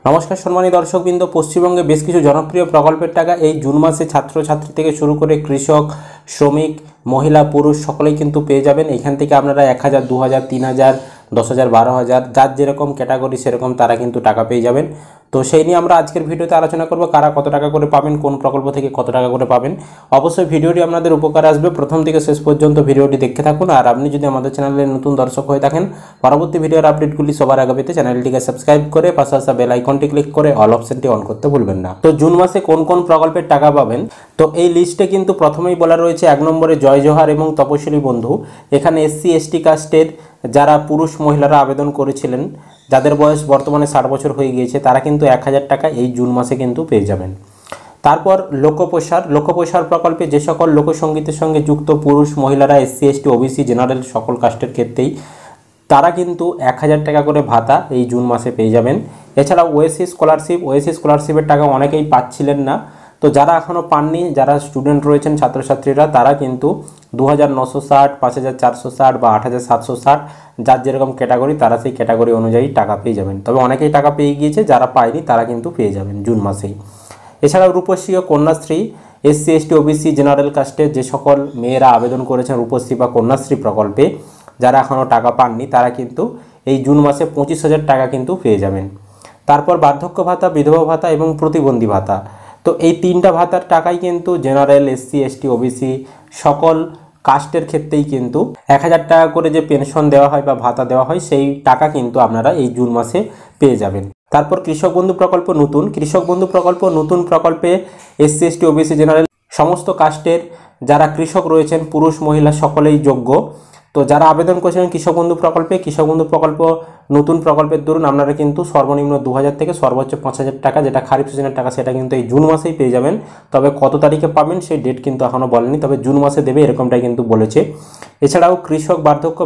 নমস্কার সম্মানিত দর্শকবৃন্দ, পশ্চিমবঙ্গে বেশ কিছু জনপ্রিয় প্রকল্পের টাকা এই জুন মাসে ছাত্রছাত্রী থেকে শুরু করে কৃষক, শ্রমিক, মহিলা, পুরুষ সকলেই কিন্তু পেয়ে যাবেন। এখান থেকে আপনারা 1000, 2000, 3000, 10,000, 12,000 যার যেরকম ক্যাটাগরি সেরকম তারা কিন্তু টাকা পেয়ে যাবেন। তো সেই নিয়ে আমরা আজকের ভিডিওতে আলোচনা করব, কারা কত টাকা করে পাবেন, কোন প্রকল্প থেকে কত টাকা করে পাবেন। অবশ্যই ভিডিওটি আপনাদের উপকারে আসবে, প্রথম থেকে শেষ পর্যন্ত ভিডিওটি দেখতে থাকুন। আর আপনি যদি আমাদের চ্যানেলে নতুন দর্শক হয়ে থাকেন, পরবর্তী ভিডিওর আপডেটগুলি সবার আগে পেতে চ্যানেলটিকে সাবস্ক্রাইব করে পাশে আসা বেল আইকনটি ক্লিক করে অল অপশনটি অন করতে ভুলবেন না। তো জুন মাসে কোন কোন প্রকল্পের টাকা পাবেন, তো এই লিস্টে কিন্তু প্রথমেই বলা রয়েছে 1 নম্বরে জয় জোহার এবং তপশিলি বন্ধু। এখানে এসসি এসটি কাস্টের যারা পুরুষ মহিলারা আবেদন করেছিলেন, যাদের বয়স বর্তমানে 60 বছর হয়ে গিয়েছে, তারা কিন্তু 1000 টাকা এই জুন মাসে কিন্তু পেয়ে যাবেন। তারপর লোকপ্রসার প্রকল্পে যে সকল লোকসঙ্গীতের সঙ্গে যুক্ত পুরুষ মহিলারা এসসি এসটি ওবিসি জেনারেল সকল কাস্টের ক্ষেত্রেই তারা কিন্তু 1000 টাকা করে ভাতা এই জুন মাসে পেয়ে যাবেন। এছাড়া ওএসসি স্কলারশিপের টাকা অনেকেই পাচ্ছিলেন না, তো যারা এখনও পাননি, যারা স্টুডেন্ট রয়েছেন ছাত্রছাত্রীরা, তারা কিন্তু 2960, 5460 বা 8760 যার যেরকম ক্যাটাগরি তারা সেই ক্যাটাগরি অনুযায়ী টাকা পেয়ে যাবেন। তবে অনেকেই টাকা পেয়ে গিয়েছে, যারা পায়নি তারা কিন্তু পেয়ে যাবেন জুন মাসেই। এছাড়াও রূপশ্রী ও Kanyashree SC ST OBC general কাস্টের যে সকল মেয়েরা আবেদন করেছেন রূপশ্রী বা কন্যাশ্রী প্রকল্পে, যারা এখনও টাকা পাননি তারা কিন্তু এই জুন মাসে 25,000 টাকা কিন্তু পেয়ে যাবেন। তারপর বার্ধক্য ভাতা, বিধবা ভাতা এবং প্রতিবন্ধী ভাতা, তো এই 3টা ভাতার টাকাই কিন্তু জেনারেল, এসসি এসটি ওবিসি সকল কাস্টের ক্ষেত্রেই কিন্তু 1000 টাকা করে যে পেনশন দেওয়া হয় বা ভাতা দেওয়া হয়, সেই টাকা কিন্তু আপনারা এই জুন মাসে পেয়ে যাবেন। তারপর কৃষক বন্ধু প্রকল্প নতুন প্রকল্পে এসসি এসটি ওবিসি জেনারেল সমস্ত কাস্টের যারা কৃষক রয়েছেন পুরুষ মহিলা সকলেই যোগ্য। তো যারা আবেদন করেছিলেন কৃষক বন্ধু প্রকল্প নতুন প্রকল্পের দরুন আপনারা কিন্তু সর্বনিম্ন 2000 থেকে সর্বোচ্চ 5000 টাকা, যেটা খারিফ সিজনের টাকা, সেটা কিন্তু এই জুন মাসেই পেয়ে যাবেন। তবে কত তারিখে পাবেন সেই ডেট কিন্তু এখনও বলেনি, তবে জুন মাসে দেবে এরকমটাই কিন্তু বলেছে। এছাড়াও কৃষক বার্ধক্য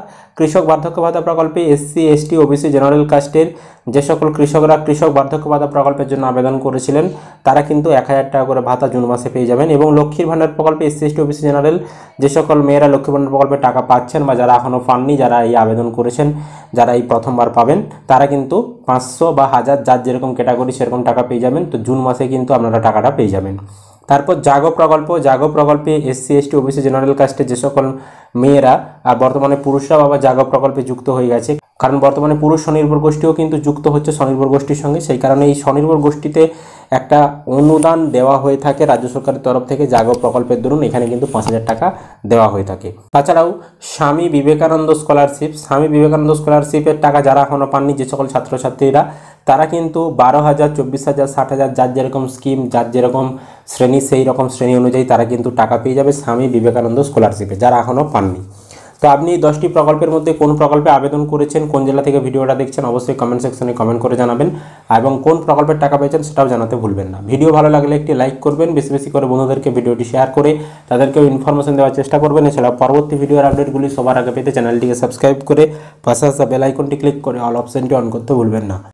ভাতা প্রকল্পে এসসি এসটি ওবিসি জেনারেল কাস্টের যে সকল কৃষকরা কৃষক বার্ধক্য ভাতা প্রকল্পের জন্য আবেদন করেছিলেন, তারা কিন্তু 1000 টাকা করে ভাতা জুন মাসে পেয়ে যাবেন। এবং লক্ষ্মীর ভাণ্ডার প্রকল্পে এসসি এসটি ওবিসি জেনারেল যে সকল মেয়েরা লক্ষ্মীর ভাণ্ডার প্রকল্পে টাকা পাচ্ছেন বা যারা এখনও পাননি, যারা এই আবেদন করেছেন, যারা এই প্রথমবার পাবেন, তারা কিন্তু 500 বা 1000 যার যেরকম ক্যাটাগরি সেরকম টাকা পেয়ে যাবেন। তো জুন মাসে কিন্তু আপনারা টাকাটা পেয়ে যাবেন। তারপর জাগো প্রকল্পে এসসি এসটি ওবিসি জেনারেল কাস্টে যে সকল মেয়েরা আর বর্তমানে পুরুষরা বাবা জাগো প্রকল্পে যুক্ত হয়ে গেছে, কারণ বর্তমানে পুরুষ স্বনির্ভর গোষ্ঠীও কিন্তু যুক্ত হচ্ছে স্বনির্ভর গোষ্ঠীর সঙ্গে, সেই কারণে এই স্বনির্ভর গোষ্ঠীতে একটা অনুদান দেওয়া হয়ে থাকে রাজ্য সরকারের তরফ থেকে জাগো প্রকল্পের দরুন, এখানে কিন্তু 5000 টাকা দেওয়া হয়ে থাকে। তাছাড়াও স্বামী বিবেকানন্দ স্কলারশিপের টাকা যারা এখনও পাননি, যে সকল ছাত্রছাত্রীরা, তারা কিন্তু 12,000, 24,000, 60,000 যার যেরকম স্কিম, যার যেরকম শ্রেণী, সেই রকম শ্রেণী অনুযায়ী তারা কিন্তু টাকা পেয়ে যাবে স্বামী বিবেকানন্দ স্কলারশিপে, যারা এখনও পাননি। তো আপনি 10টি প্রকল্পের মধ্যে কোন প্রকল্পে আবেদন করেছেন, কোন জেলা থেকে ভিডিওটা দেখছেন, অবশ্যই কমেন্ট সেকশনে কমেন্ট করে জানাবেন, এবং কোন প্রকল্পের টাকা পেয়েছেন সেটাও জানাতে ভুলবেন না। ভিডিও ভালো লাগলে একটি লাইক করবেন, বেশি বেশি করে বন্ধুদেরকে ভিডিওটি শেয়ার করে তাদেরকেও ইনফরমেশন দেওয়ার চেষ্টা করবেন। এছাড়া পরবর্তী ভিডিওর আপডেটগুলি সবার আগে পেতে চ্যানেলটিকে সাবস্ক্রাইব করে পাশে আসা বেল আইকনটি ক্লিক করে অল অপশনটি অন করতে ভুলবেন না।